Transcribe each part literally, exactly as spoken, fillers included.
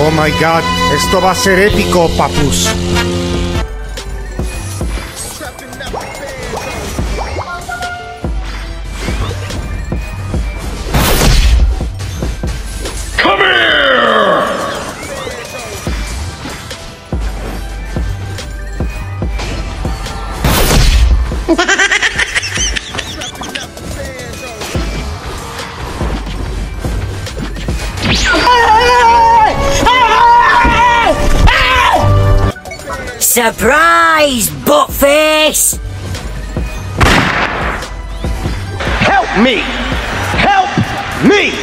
Oh my god, esto va a ser épico, papus. Come here! Surprise, buttface! Help me! Help me!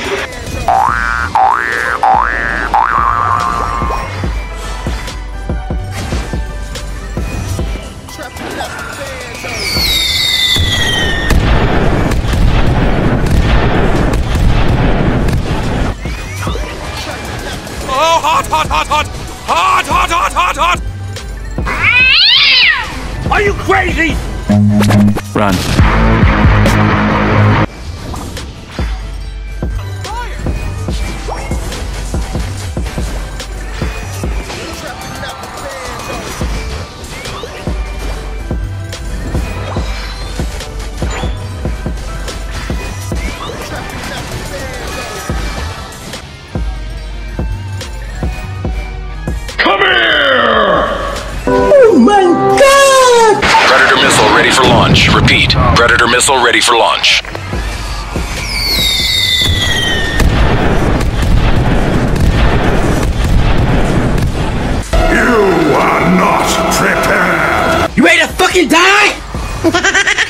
Oh, hot, hot, hot, hot! Hot, hot, hot, hot, hot! Are you crazy? Run. Come here! Oh my god! Predator missile ready for launch. Repeat. Predator missile ready for launch. You are not prepared! You ready to fucking die?